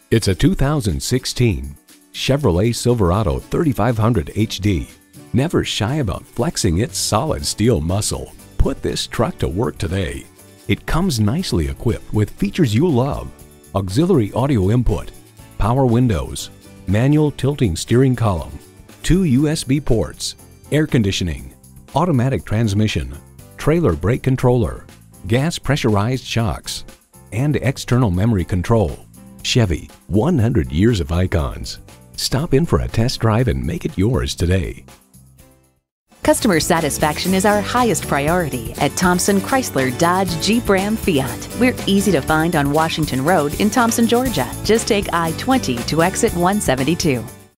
It's a 2016 Chevrolet Silverado 3500 HD. Never shy about flexing its solid steel muscle. Put this truck to work today. It comes nicely equipped with features you love: auxiliary audio input, power windows, manual tilting steering column, 2 USB ports, air conditioning, automatic transmission, trailer brake controller, gas pressurized shocks, and external memory control. Chevy, 100 years of icons. Stop in for a test drive and make it yours today. Customer satisfaction is our highest priority at Thomson Chrysler Dodge Jeep Ram Fiat. We're easy to find on Washington Road in Thomson, Georgia. Just take I-20 to exit 172.